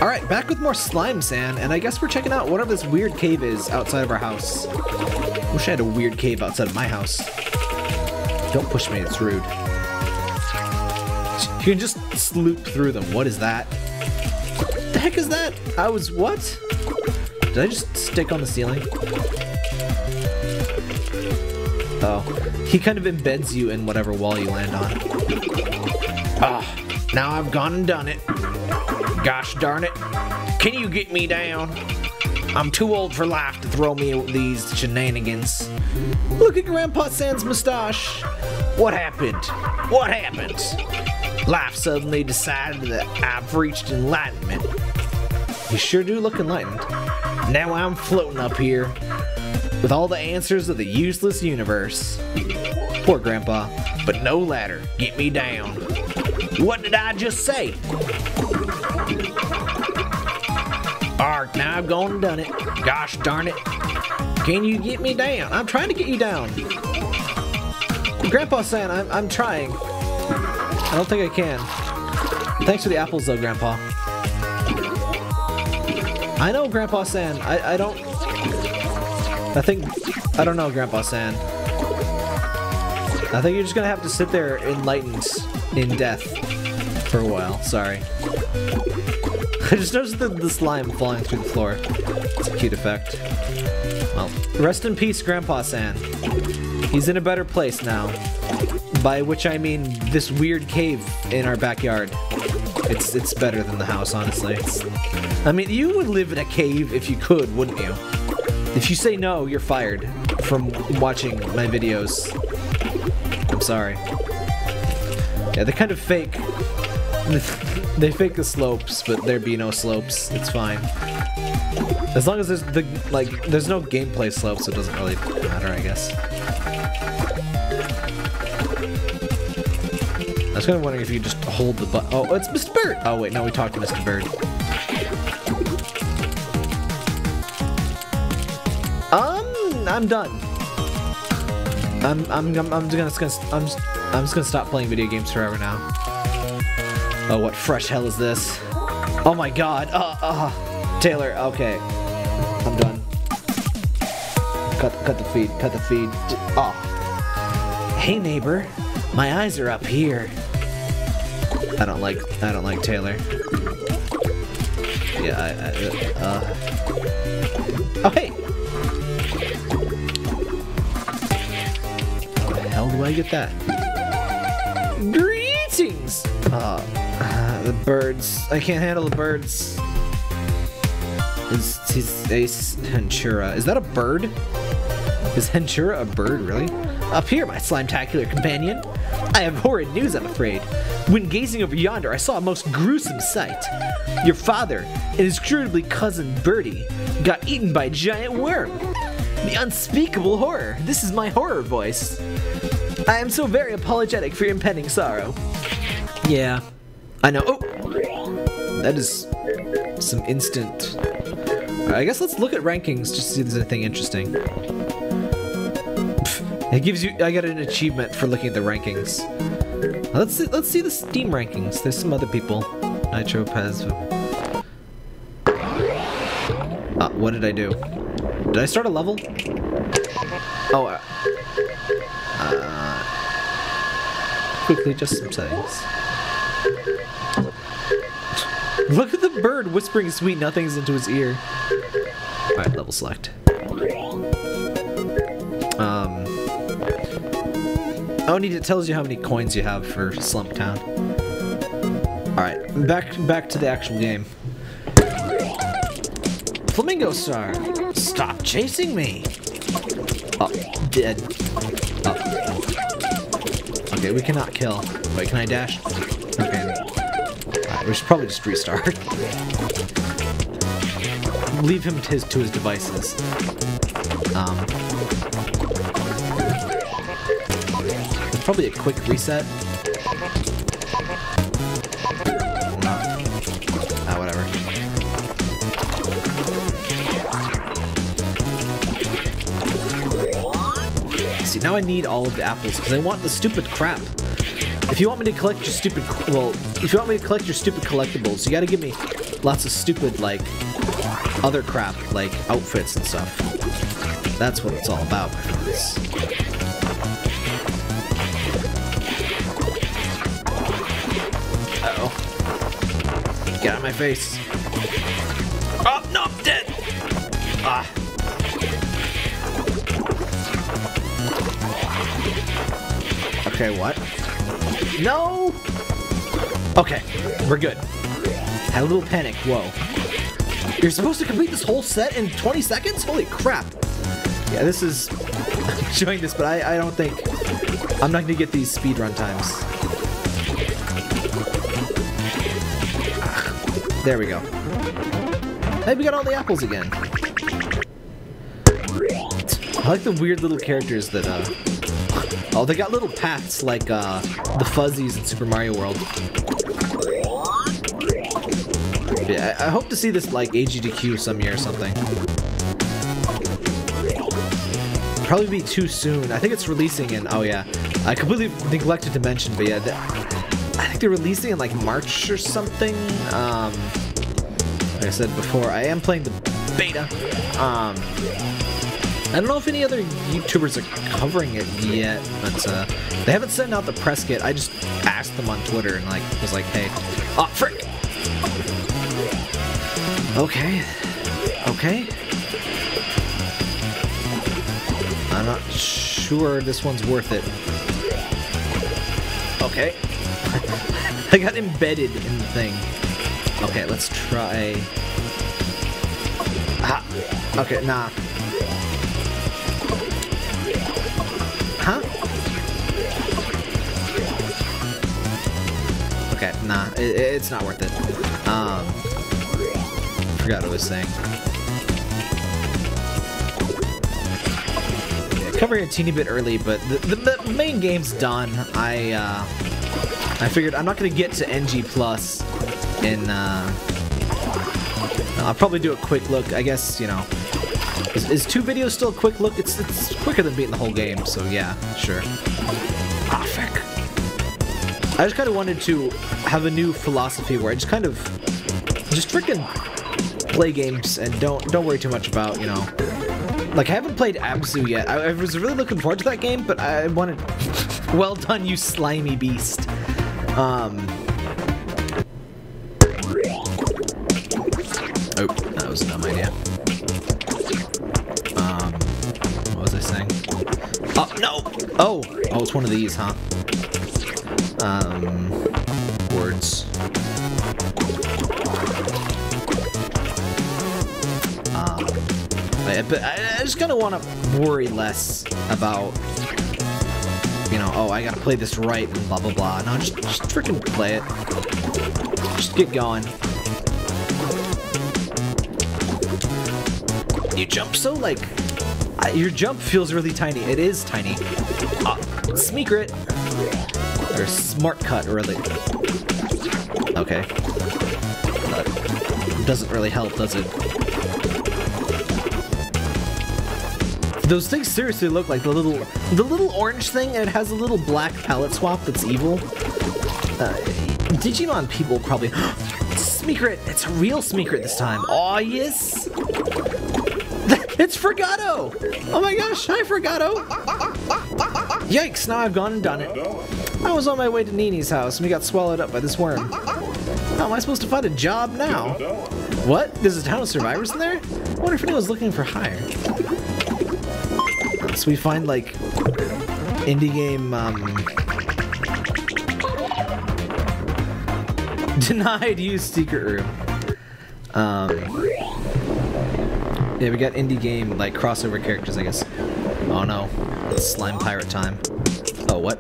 Alright, back with more slime sand, and I guess we're checking out whatever this weird cave is outside of our house. Wish I had a weird cave outside of my house. Don't push me, it's rude. You can just sloop through them. What is that? What the heck is that? What? Did I just stick on the ceiling? Oh. He kind of embeds you in whatever wall you land on. Ah, now I've gone and done it. Gosh darn it. Can you get me down? I'm too old for life to throw me these shenanigans. Look at Grandpa Sand's mustache. What happened? What happened? Life suddenly decided that I've reached enlightenment. You sure do look enlightened. Now I'm floating up here with all the answers of the useless universe. Poor Grandpa. But no ladder. Get me down. What did I just say? Alright, now I've gone and done it. Gosh darn it. Can you get me down? I'm trying to get you down. Grandpa's saying I'm trying. I don't think I can. Thanks for the apples though, Grandpa. I know, Grandpa San. I don't know, Grandpa San. I think you're just gonna have to sit there enlightened in death for a while. Sorry. I just noticed the slime falling through the floor. It's a cute effect. Well, rest in peace, Grandpa San. He's in a better place now. By which I mean this weird cave in our backyard. It's better than the house, honestly. I mean, you would live in a cave if you could, wouldn't you? If you say no, you're fired from watching my videos. I'm sorry. Yeah, they kind of fake. They fake the slopes, but there be no slopes. It's fine. As long as there's there's no gameplay slopes, it doesn't really matter, I guess. I was kind of wondering if you just hold the button. Oh, it's Mr. Bird! Oh wait, no, we talked to Mr. Bird. I'm done. I'm just gonna stop playing video games forever now. Oh, what fresh hell is this? Oh my God! Taylor. Okay, I'm done. Cut the feed. Cut the feed. Oh. Hey neighbor, my eyes are up here. I don't like Taylor. Yeah, oh hey! How the hell do I get that? Greetings! The birds. I can't handle the birds. Is Ace Ventura. Is that a bird? Is Ventura a bird, really? Up here, my slime-tacular companion. I have horrid news, I'm afraid. When gazing over yonder, I saw a most gruesome sight. Your father and his crudely cousin Birdie got eaten by a giant worm. The unspeakable horror. This is my horror voice. I am so very apologetic for your impending sorrow. Yeah, I know. Oh, that is some instant. I guess let's look at rankings just to see if there's anything interesting. It gives you. I got an achievement for looking at the rankings. Let's see the Steam rankings. There's some other people. Nitro Pez. What did I do? Did I start a level? Oh. Quickly adjust some settings. Look at the bird whispering sweet nothings into his ear. Alright, level select. Oh, and it tells you how many coins you have for Slump Town. Alright, back to the actual game. Flamingo Star, stop chasing me! Oh, dead. Oh. Okay, we cannot kill. Wait, can I dash? Okay. Alright, we should probably just restart. Leave him to his devices. Probably a quick reset. Whatever. See, now I need all of the apples because I want the stupid crap. If you want me to collect your stupid, if you want me to collect your stupid collectibles, you gotta give me lots of stupid, like, other crap, like outfits and stuff. That's what it's all about, my friends. Uh-oh. Get out of my face. Oh, no, I'm dead! Ah. Okay, what? No! Okay, we're good. Had a little panic, whoa. You're supposed to complete this whole set in 20 seconds? Holy crap. Yeah, this is... I'm enjoying this, but I don't think... I'm not gonna get these speed run times. There we go. Hey, we got all the apples again. I like the weird little characters that, oh, they got little paths like, the fuzzies in Super Mario World. Yeah, I hope to see this, like, AGDQ some year or something. Probably be too soon. I think it's releasing in, oh yeah. I completely neglected to mention, but yeah, I think they're releasing in, like, March or something. Like I said before, I am playing the beta. I don't know if any other YouTubers are covering it yet, but they haven't sent out the press kit. I just asked them on Twitter and, like, was like, hey, oh, frick! Okay. Okay. I'm not sure this one's worth it. Okay. I got embedded in the thing. Okay, let's try... Ah. Okay, nah. Huh? Okay, nah. It's not worth it. Forgot what I was saying. Yeah, covering a teeny bit early, but the main game's done. I figured I'm not gonna get to NG Plus in. I'll probably do a quick look. I guess, you know. Is 2 videos still a quick look? It's quicker than beating the whole game. So yeah, sure. Ah, frick. I just kind of wanted to have a new philosophy where I just kind of freaking play games and don't worry too much about, you know, like, I haven't played Abzu yet. I was really looking forward to that game, but I wanted... Well done, you slimy beast. Oh, that was a dumb idea. What was I saying? Oh, no! Oh, it's one of these, huh? Words. But I just kind of want to worry less about, you know, oh, I gotta play this right and blah blah blah. No, just freaking play it. Just get going. You jump so, like, your jump feels really tiny. It is tiny. Secret or smart cut, really. Okay. Doesn't really help, does it? Those things seriously look like the little orange thing, and it has a little black palette swap that's evil. Digimon people probably... Secret! It's a real Secret this time. Aw, yes! It's Fregato! Oh my gosh, hi Fregato! Yikes, now I've gone and done it. I was on my way to Nini's house and we got swallowed up by this worm. How am I supposed to find a job now? What? There's a town of survivors in there? I wonder if anyone's looking for hire. So we find, like, indie game, denied use secret room. Yeah, we got indie game, like, crossover characters, I guess. Oh no, it's slime pirate time. Oh, what?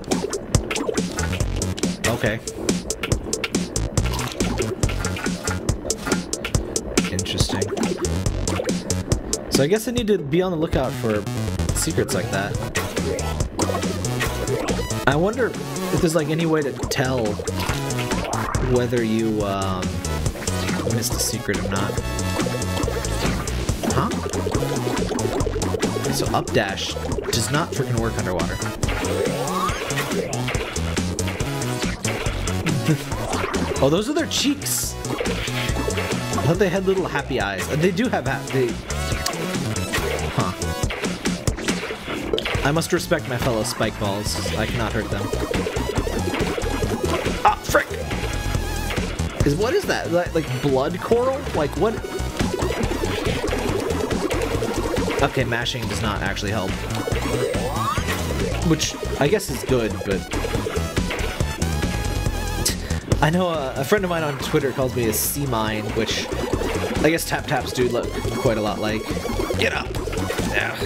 Okay. Interesting. So I guess I need to be on the lookout for secrets like that. I wonder if there's, like, any way to tell whether you missed a secret or not. Huh? So up dash does not freaking work underwater. Oh, those are their cheeks. I thought they had little happy eyes. They do have happy... Huh. I must respect my fellow spike balls. I cannot hurt them. Ah, frick! What is that? Like blood coral? Like what? Okay, mashing does not actually help. Which I guess is good, but... I know a friend of mine on Twitter calls me a sea mine, which I guess tap-taps do look quite a lot like. Get up! Yeah.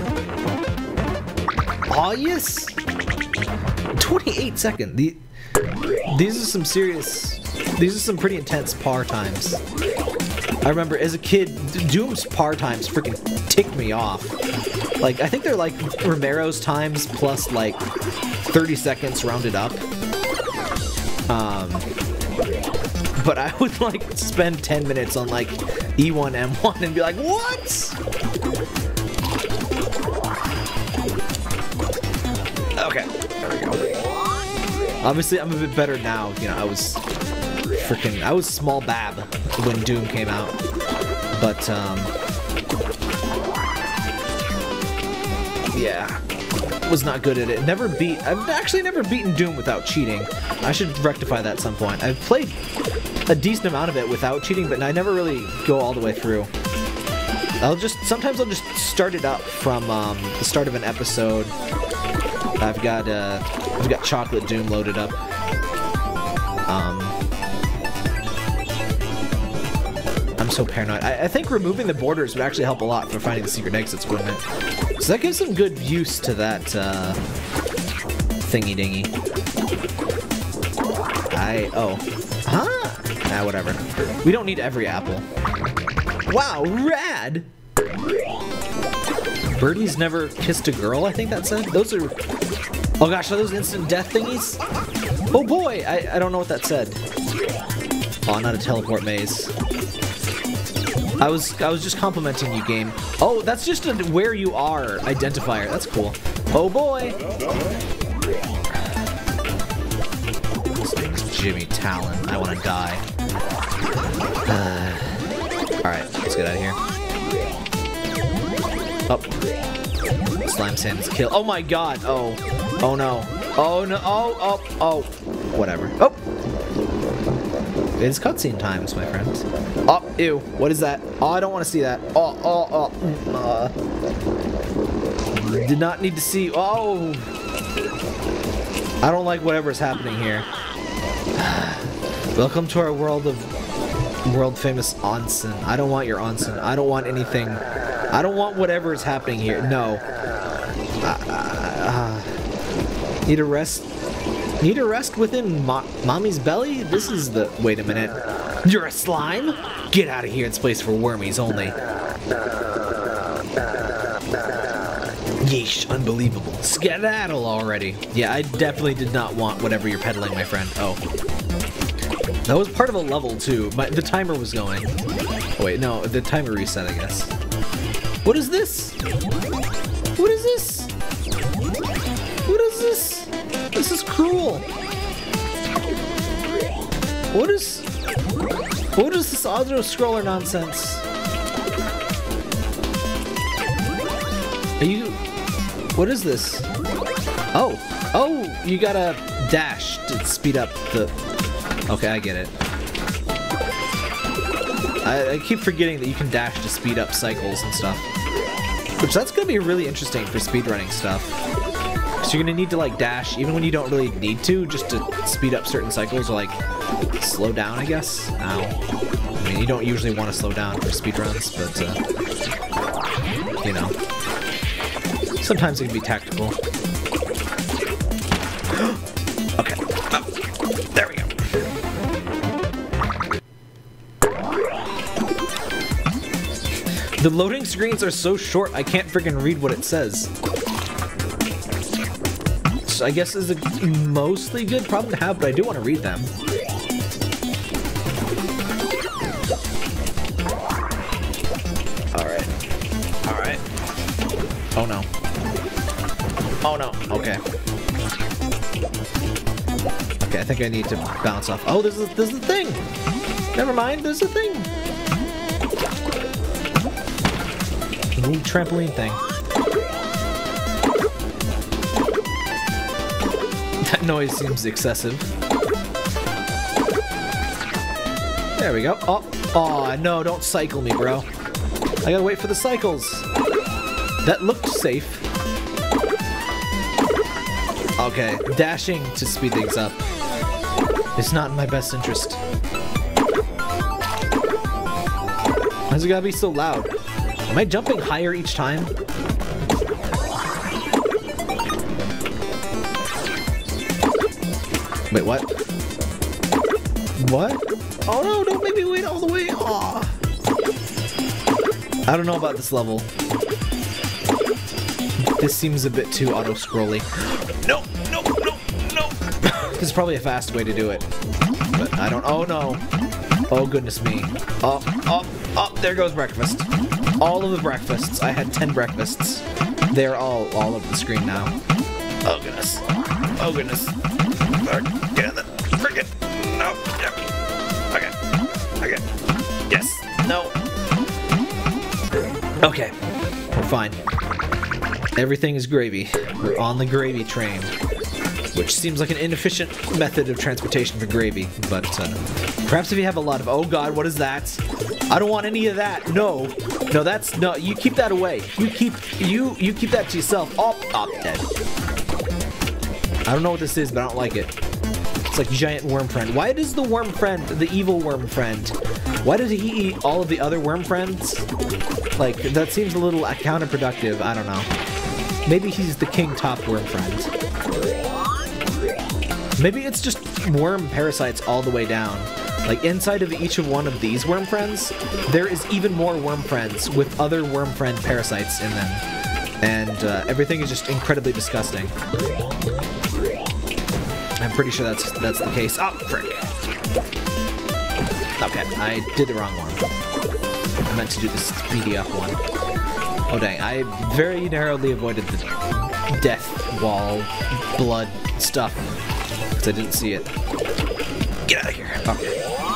Oh, yes! 28 seconds. These are some serious... These are some pretty intense par times. I remember as a kid, Doom's par times freaking ticked me off. Like, I think they're like Romero's times plus like 30 seconds rounded up. But I would like spend 10 minutes on like E1, M1 and be like, what? Okay, there we go. Obviously, I'm a bit better now. You know, I was small bab when Doom came out, but yeah, was not good at it. I've actually never beaten Doom without cheating. I should rectify that at some point. I've played a decent amount of it without cheating, but I never really go all the way through. Sometimes I'll just start it up from the start of an episode. I've got Chocolate Doom loaded up. I'm so paranoid. I think removing the borders would actually help a lot for finding the secret exits, wouldn't it? So that gives some good use to that thingy dingy. Nah, whatever. We don't need every apple. Wow, rad! Birdie's never kissed a girl, I think that said. Those are... Oh gosh, are those instant death thingies? Oh boy, I don't know what that said. Oh, not a teleport maze. I was just complimenting you, game. Oh, that's just a where you are identifier. That's cool. Oh boy. This name's Jimmy Talon. I want to die. Alright, let's get out of here. Oh. Slime Sand's kill. Oh my god. Oh. Oh no. Oh no. Oh. Whatever. Oh. It's cutscene times, my friends. Oh, ew. What is that? Oh, I don't want to see that. Did not need to see. Oh. I don't like whatever's happening here. Welcome to our world of world famous onsen. I don't want your onsen. I don't want anything. I don't want whatever is happening here. No. Need a rest. Need a rest within mommy's belly? This is the... Wait a minute. You're a slime? Get out of here. It's a place for wormies only. Yeesh, unbelievable. Skedaddle already. Yeah, I definitely did not want whatever you're peddling, my friend. Oh. That was part of a level, too. The timer was going. Oh, wait, no. The timer reset, I guess. What is this? What is this? What is this? This is cruel. What is this auto-scroller nonsense? Are you... What is this? Oh, you gotta dash to speed up the... Okay, I get it. I keep forgetting that you can dash to speed up cycles and stuff. Which, that's gonna be really interesting for speedrunning stuff. So you're gonna need to like dash even when you don't really need to, just to speed up certain cycles or like slow down, I guess. Ow. I mean, you don't usually want to slow down for speedruns, but you know, sometimes it can be tactical. Okay. Oh, there we go. The loading screens are so short I can't freaking read what it says. I guess is a mostly good problem to have, but I do want to read them. Alright. Alright. Oh no. Oh no. Okay. Okay, I think I need to bounce off. Oh, there's a thing! Never mind, there's a thing! little trampoline thing. That noise seems excessive. There we go. Oh, no, don't cycle me, bro. I gotta wait for the cycles. That looked safe. Okay, dashing to speed things up. It's not in my best interest. Why's it gotta be so loud? Am I jumping higher each time? Wait, what? What? Oh no, don't make me wait all the way. Aw. I don't know about this level. This seems a bit too auto-scrolly. No, no, no, no. This is probably a fast way to do it. But I don't, oh no. Oh goodness me. Oh, there goes breakfast. All of the breakfasts. I had 10 breakfasts. They're all over the screen now. Oh goodness. Oh goodness. Get in the frickin'. No. Yep. Okay. Yes. No. Okay. We're fine. Everything is gravy. We're on the gravy train. Which seems like an inefficient method of transportation for gravy, but perhaps if you have a lot of, oh god, what is that? I don't want any of that. No, that's no. You keep that away. You keep that to yourself. Oh, dead. I don't know what this is, but I don't like it. It's like giant worm friend. Why does the worm friend, the evil worm friend, why does he eat all of the other worm friends? Like that seems a little counterproductive. I don't know. Maybe he's the king top worm friend. Maybe it's just worm parasites all the way down. Like inside of each of one of these worm friends, there is even more worm friends with other worm friend parasites in them. And everything is just incredibly disgusting. I'm pretty sure that's the case. Oh, frick. Okay, I did the wrong one. I meant to do the speedy up one. Oh dang, I very narrowly avoided the death wall blood stuff. I didn't see it. Get out of here. Okay.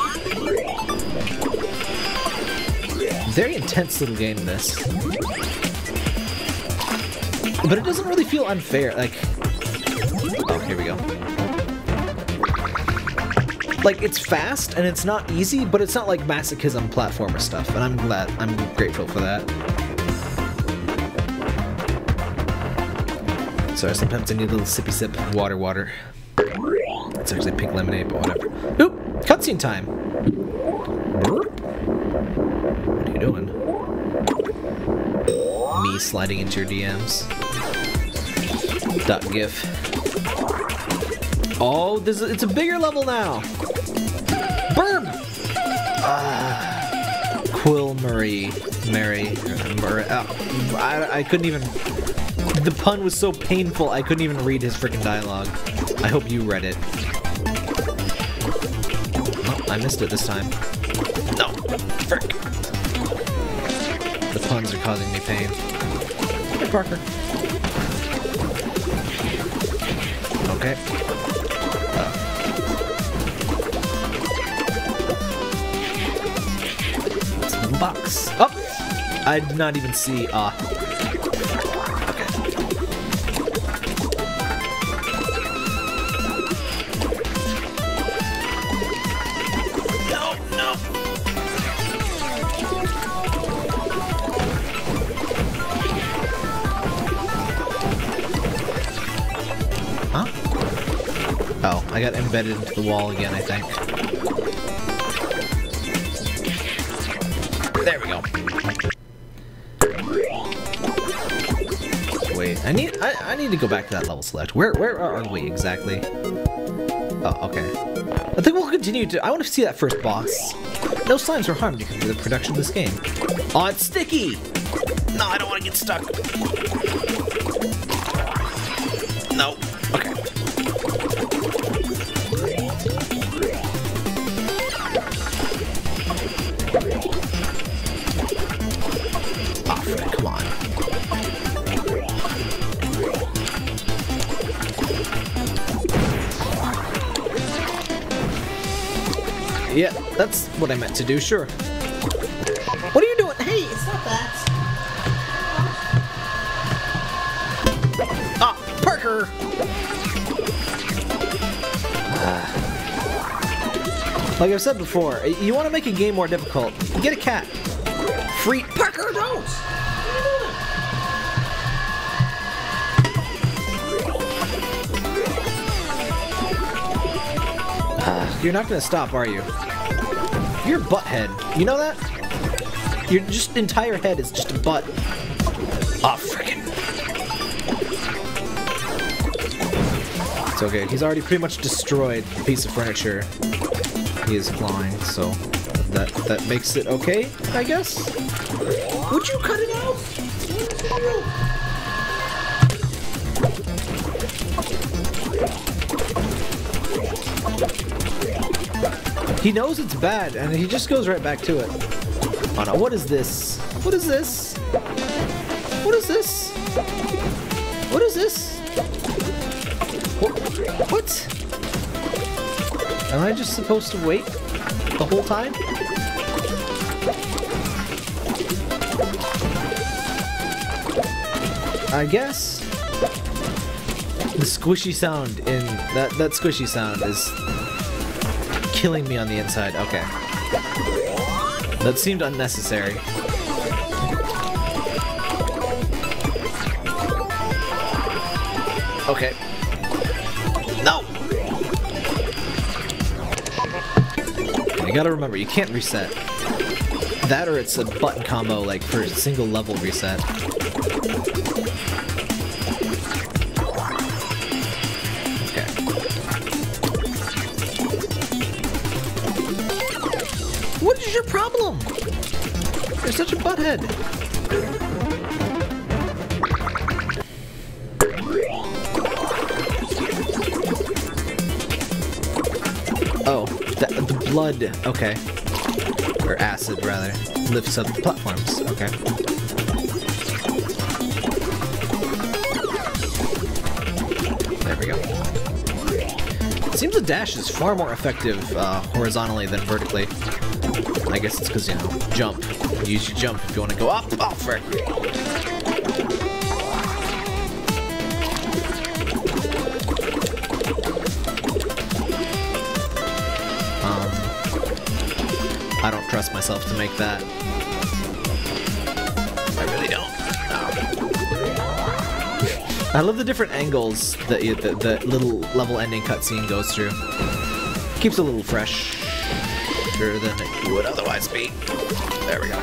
Very intense little game, this. But it doesn't really feel unfair. Like, oh, here we go. Like, it's fast and it's not easy, but it's not like masochism platformer stuff, and I'm grateful for that. Sorry, sometimes I need a little sippy sip of water. It's actually pink lemonade, but whatever. Oop! Cutscene time! What are you doing? Me sliding into your DMs. .gif. Oh, it's a bigger level now! Burb! Quill Murray. I couldn't even... The pun was so painful, I couldn't even read his freaking dialogue. I hope you read it. Oh, I missed it this time. No. Frick. The puns are causing me pain. Hey, Parker. Okay. It's a little box. Oh! I did not even see, Oh, I got embedded into the wall again, I think. There we go. Wait, I need to go back to that level select. Where are we exactly? Oh, okay. I think we'll continue to... I want to see that first boss. No slimes were harmed because of the production of this game. Oh, it's sticky! No, I don't want to get stuck. No. Okay. Oh, frick, come on. Yeah, that's what I meant to do, sure. What are you doing? Hey, it's not that. Parker! Like I've said before, you want to make a game more difficult, get a cat. Free Parker, don't! You're not gonna stop, are you? You're a butthead. You know that? Your just entire head is just a butt. Oh, frickin'. It's okay. He's already pretty much destroyed a piece of furniture he is clawing, so that makes it okay, I guess? Would you cut it out? He knows it's bad, and he just goes right back to it. Oh no, what is this? What is this? What is this? What is this? What? Am I just supposed to wait the whole time? I guess. The squishy sound in that squishy sound is killing me on the inside. Okay. That seemed unnecessary. Okay. No! You gotta remember, you can't reset. That or it's a button combo, like, for a single level reset. Okay. What is your problem? You're such a butthead. Oh, the blood, okay. Or acid, rather. Lifts up the platforms, okay. There we go. It seems the dash is far more effective horizontally than vertically. I guess it's because, you know, jump. Use your jump if you want to go up. Oh, frick. I don't trust myself to make that. I really don't. No. I love the different angles that the little level ending cutscene goes through. Keeps it a little fresher than it would otherwise be. There we go.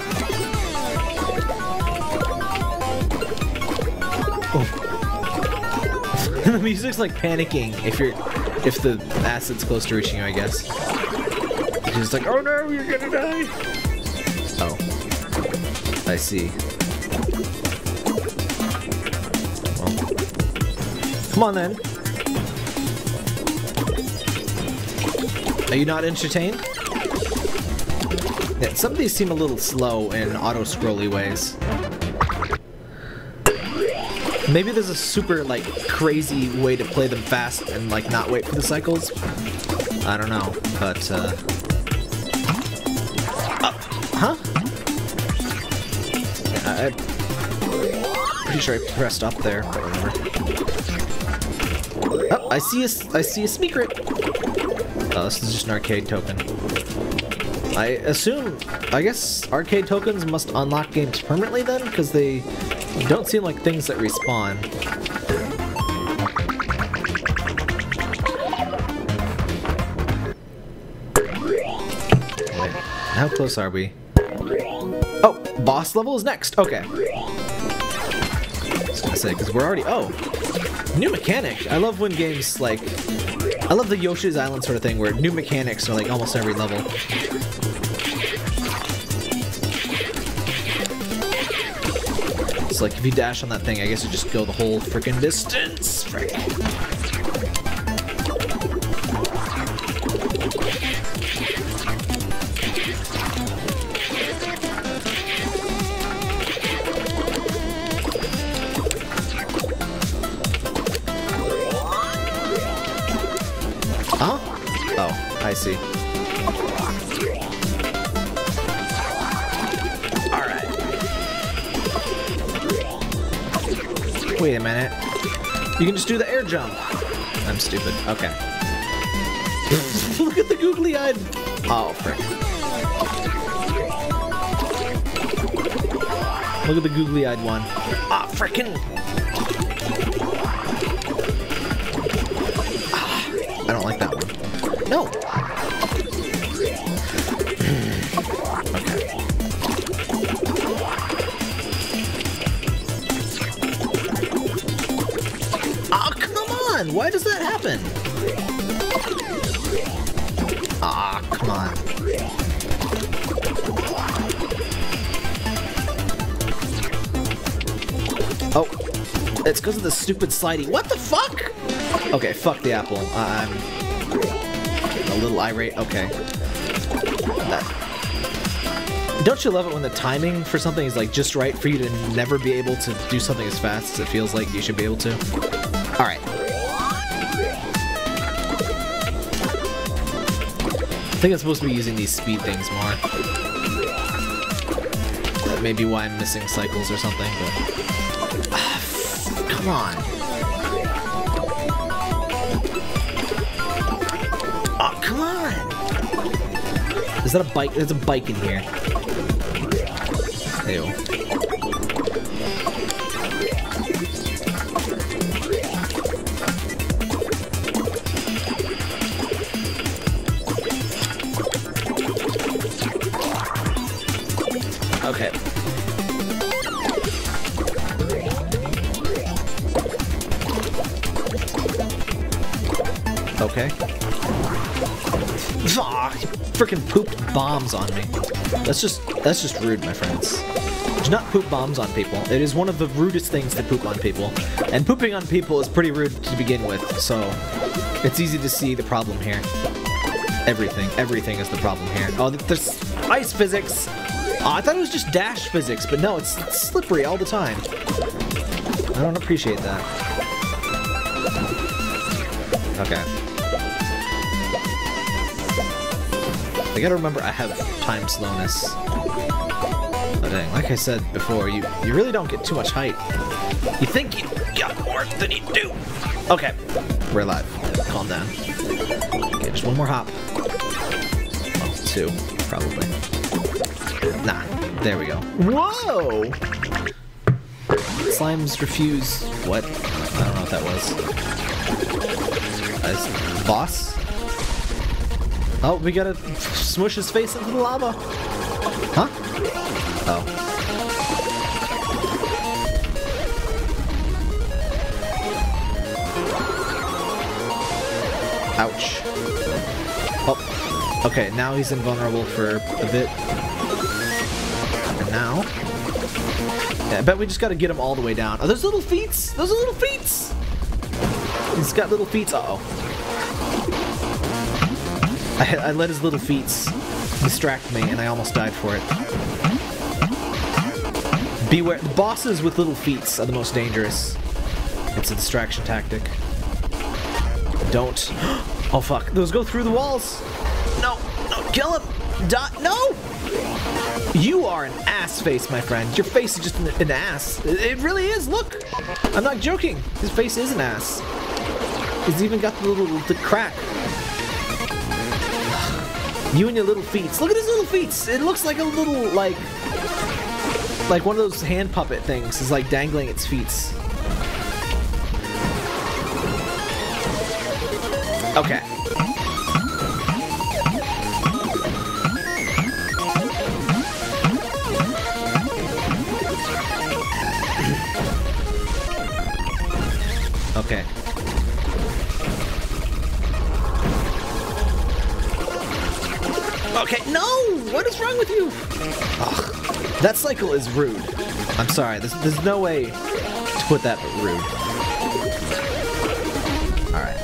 Oh. The music's like panicking if the acid's close to reaching you, I guess. He's like, oh no, you're gonna die! Oh. I see. Well. Come on then. Are you not entertained? Yeah, some of these seem a little slow in auto-scrolly ways. Maybe there's a super, like, crazy way to play them fast and, like, not wait for the cycles. I don't know, but, huh? Yeah, I'm pretty sure I pressed up there, but whatever. Oh, I see a secret. Oh, this is just an arcade token. I guess arcade tokens must unlock games permanently then, because they don't seem like things that respawn. Wait, how close are we? Oh, boss level is next. Okay. I was gonna say, because we're already... Oh! New mechanic! I love when games, like... I love the Yoshi's Island sort of thing, where new mechanics are, like, almost every level. It's like, if you dash on that thing, I guess you just go the whole freaking distance! Frick. Huh? Oh, I see. Alright. Wait a minute. You can just do the air jump. I'm stupid. Okay. Look at the googly-eyed. Oh, frick. Look at the googly-eyed one. Ah, frickin'. Ah, I don't like that one. No. Okay. Oh, come on! Why does that happen? Ah, come on. Oh, it's because of the stupid sliding. What the fuck? Okay, fuck the apple. I'm a little irate. Okay. Don't you love it when the timing for something is like just right for you to never be able to do something as fast as it feels like you should be able to? All right. I think I'm supposed to be using these speed things more. That may be why I'm missing cycles or something, but... come on. Oh, come on! Is that a bike? There's a bike in here. Ew. Okay. Okay. Ah, freaking pooped bombs on me. That's just rude, my friends. Do not poop bombs on people. It is one of the rudest things to poop on people. And pooping on people is pretty rude to begin with, so it's easy to see the problem here. Everything is the problem here. Oh, there's ice physics. Oh, I thought it was just dash physics, but no, it's slippery all the time. I don't appreciate that. Okay. I gotta remember I have time slowness. Oh, dang. Like I said before, you really don't get too much height. You think you got more than you do. Okay. We're alive. Calm down. Okay, just one more hop. Oh, two, probably. Nah, there we go. Whoa! Slimes refuse... What? I don't know what that was. Boss? Oh, we gotta smush his face into the lava. Huh? Oh. Ouch. Oh. Okay, now he's invulnerable for a bit. And now... Yeah, I bet we just gotta get him all the way down. Oh, those little feets! Those are little feets! He's got little feet. Uh-oh. I let his little feet distract me, and I almost died for it. Beware. The bosses with little feet are the most dangerous. It's a distraction tactic. Don't. Oh, fuck. Those go through the walls. No. No. Kill him. No! You are an ass face, my friend. Your face is just an ass. It really is. Look. I'm not joking. His face is an ass. He's even got the crack. You and your little feet. Look at his little feet. It looks like a little, like one of those hand puppet things is like dangling its feet. Okay. Okay. Okay, no! What is wrong with you? Ugh, that cycle is rude. I'm sorry, there's no way to put that but rude. Alright.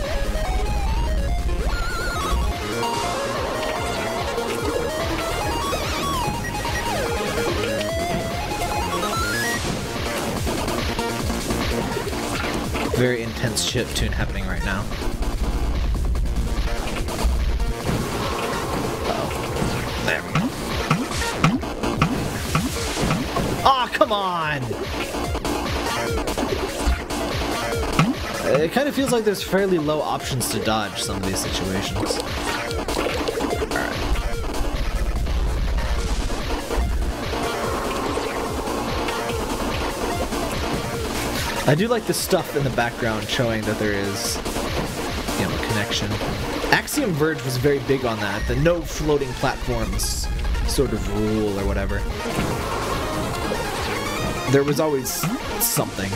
Very intense chiptune happening right now. There we go. Oh, come on! It kind of feels like there's fairly low options to dodge some of these situations. Alright. I do like the stuff in the background showing that there is, you know, a connection. Axiom Verge was very big on that, the no floating platforms sort of rule or whatever. There was always something.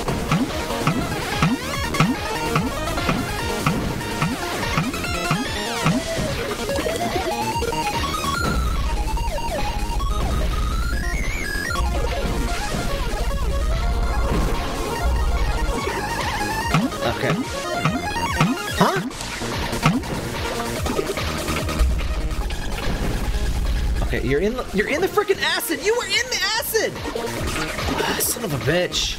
Okay. Huh? Okay, you're in the freaking acid. You were in the acid. Ah, son of a bitch.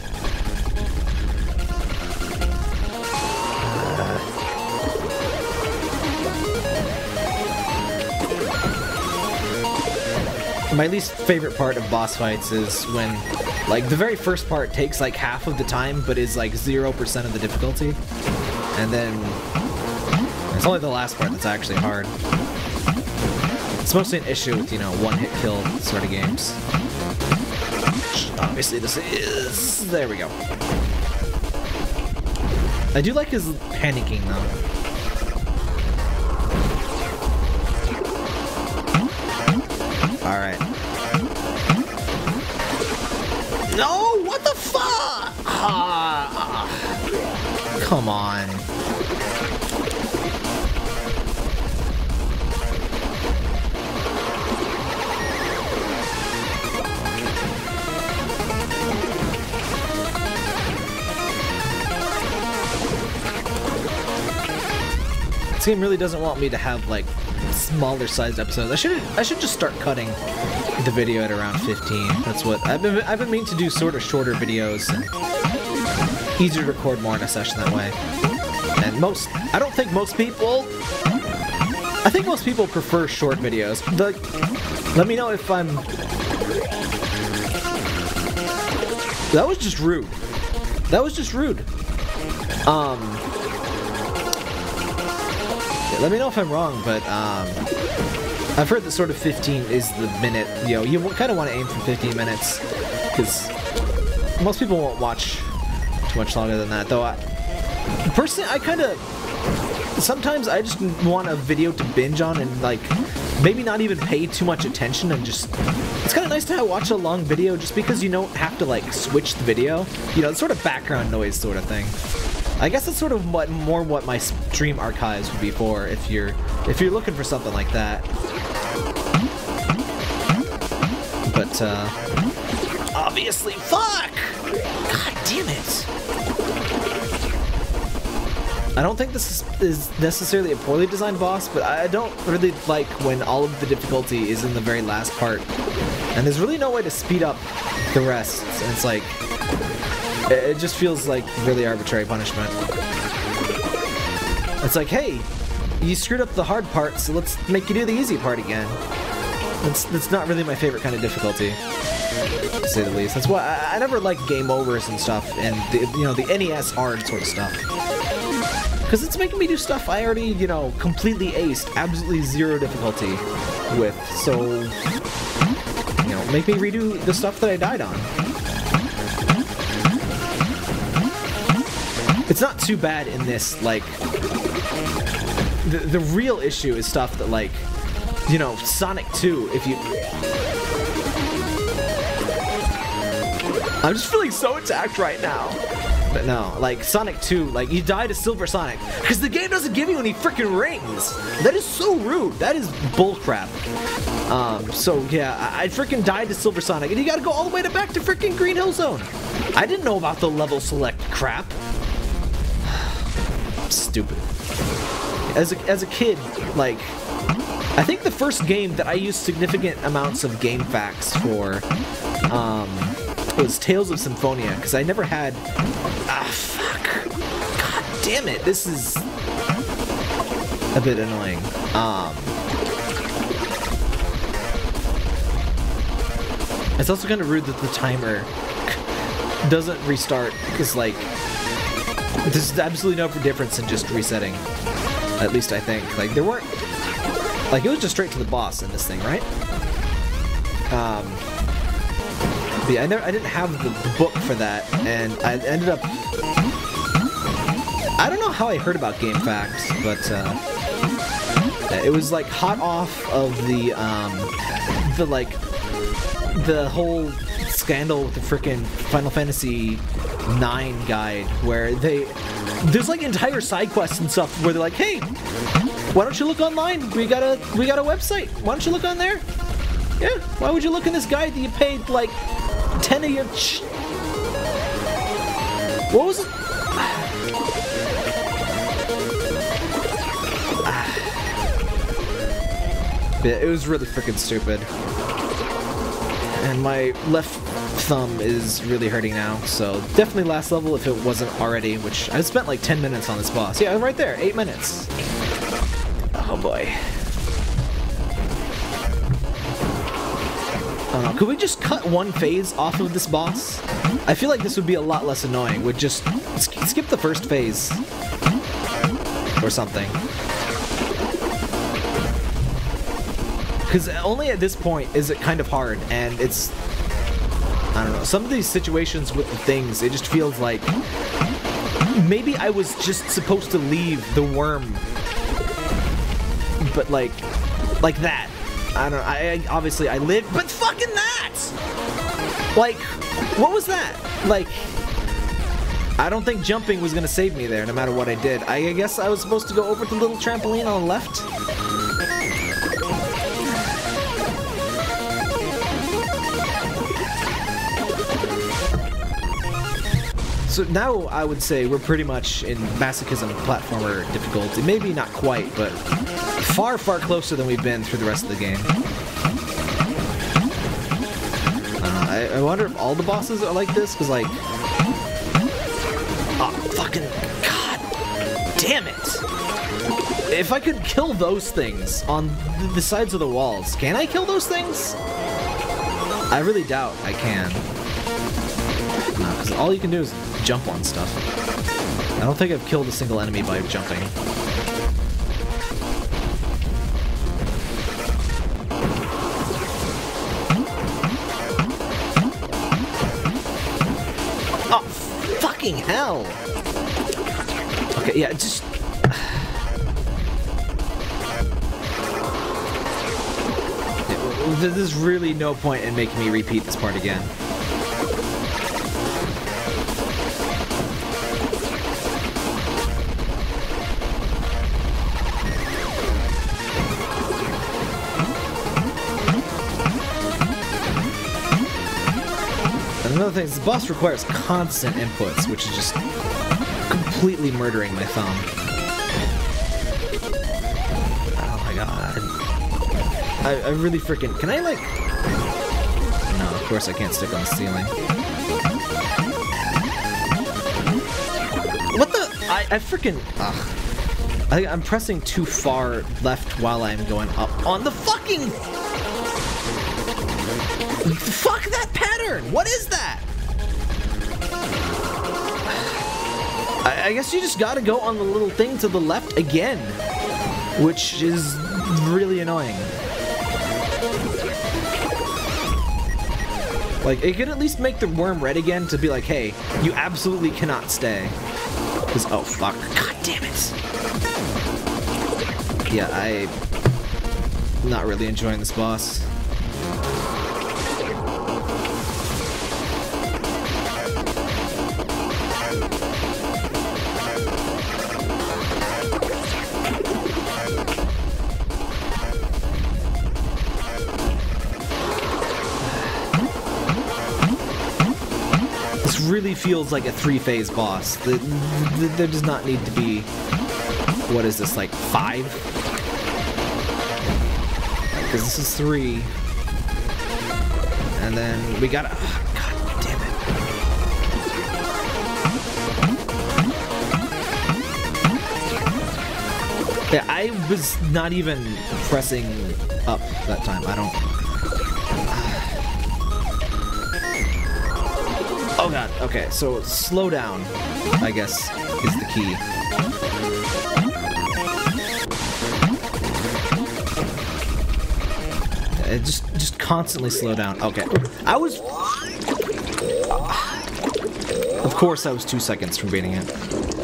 My least favorite part of boss fights is when, like, the very first part takes like half of the time, but is like 0% of the difficulty, and then it's only the last part that's actually hard. It's mostly an issue with, you know, one-hit kill sort of games. Obviously this is... There we go. I do like his panicking, though. Alright. No! What the fuck? Come on. This game really doesn't want me to have, like, smaller sized episodes. I should just start cutting the video at around 15. That's what I've been meaning to do, sort of shorter videos and easier to record more in a session that way. And I think most people prefer short videos. Let me know if I'm... That was just rude. That was just rude. Let me know if I'm wrong, but I've heard that sort of 15 is the minute. You know, you kind of want to aim for 15 minutes, because most people won't watch too much longer than that. Though, personally, I kind of... Sometimes I just want a video to binge on and, like, maybe not even pay too much attention and just... It's kind of nice to watch a long video just because you don't have to, like, switch the video. You know, it's sort of background noise sort of thing. I guess that's sort of more what my stream archives would be for if you're looking for something like that. But obviously, fuck! God damn it! I don't think this is necessarily a poorly designed boss, but I don't really like when all of the difficulty is in the very last part, and there's really no way to speed up the rest. And it's like, it just feels like really arbitrary punishment. It's like, hey, you screwed up the hard part, so let's make you do the easy part again. That's not really my favorite kind of difficulty, to say the least. That's why I never like game overs and stuff, and the NES hard sort of stuff. Because it's making me do stuff I already, you know, completely aced, absolutely zero difficulty with. So, you know, make me redo the stuff that I died on. It's not too bad in this, like, the real issue is stuff that, like, you know, Sonic 2, if you... I'm just feeling so attacked right now. But no, like, Sonic 2, like, you die to Silver Sonic, because the game doesn't give you any freaking rings! That is so rude! That is bullcrap. So, yeah, I freaking died to Silver Sonic, and you gotta go all the way back to freaking Green Hill Zone! I didn't know about the level select crap. Stupid. As a kid, like, I think the first game that I used significant amounts of game facts for was Tales of Symphonia, because I never had... Ah, fuck. God damn it, this is a bit annoying. It's also kind of rude that the timer doesn't restart, because, like, There's absolutely no difference in just resetting. At least I think. Like, there weren't... Like, it was just straight to the boss in this thing, right? But yeah, I didn't have the book for that, and I ended up... I don't know how I heard about GameFAQs, but it was like hot off of the whole scandal with the frickin' Final Fantasy IX guide, where there's like entire side quests and stuff where they're like, hey, why don't you look online? We got a website. Why don't you look on there? Yeah, why would you look in this guide that you paid like 10 of your what was it? Yeah, it was really freaking stupid. And my left thumb is really hurting now, so definitely last level if it wasn't already, which I spent like 10 minutes on this boss. Yeah, right there, 8 minutes. Oh boy. Could we just cut one phase off of this boss? I feel like this would be a lot less annoying. Would just skip the first phase or something. Because only at this point is it kind of hard, and it's... I don't know, some of these situations with the things, it just feels like... Maybe I was just supposed to leave the worm, but like that. I don't know, obviously I lived, but fucking that! Like, what was that? Like, I don't think jumping was gonna save me there, no matter what I did. I guess I was supposed to go over to the little trampoline on the left? So now I would say we're pretty much in masochism platformer difficulty. Maybe not quite, but far, far closer than we've been through the rest of the game. I wonder if all the bosses are like this, because like... Oh, fucking... God damn it! If I could kill those things on the sides of the walls, can I kill those things? I really doubt I can. No, because all you can do is jump on stuff. I don't think I've killed a single enemy by jumping. Oh, fucking hell! Okay, yeah, just... There's really no point in making me repeat this part again. Another thing is the boss requires constant inputs, which is just completely murdering my thumb. Oh my god. I really freaking... Can I like... No, of course I can't stick on the ceiling. What the... I freaking... Ugh. I think I'm pressing too far left while I'm going up on the fucking... Fuck that pattern! What is that? I guess you just gotta go on the little thing to the left again, which is really annoying. Like, it could at least make the worm red again to be like, hey, you absolutely cannot stay. Because, oh fuck, god damn it. Yeah, I'm not really enjoying this boss. Really feels like a 3-phase boss. There does not need to be... What is this, like 5? Because this is 3. And then we gotta... Oh, god damn it. Yeah, I was not even pressing up that time. I don't... Oh god, okay, so slow down, I guess. is the key. Just constantly slow down. Okay. I was... Of course I was 2 seconds from beating it.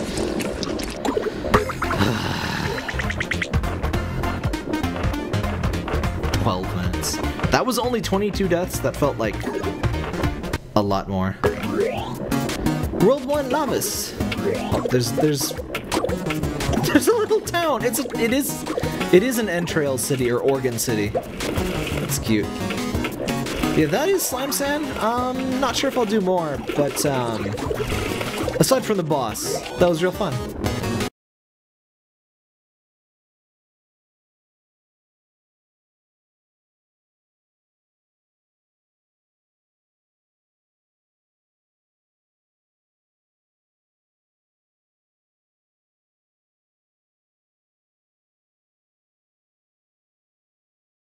12 minutes. That was only 22 deaths. That felt like a lot more. World 1 Lamas. Oh, there's a little town. It is an entrail city or organ city. That's cute. Yeah, that is slime sand. Not sure if I'll do more, but aside from the boss, that was real fun.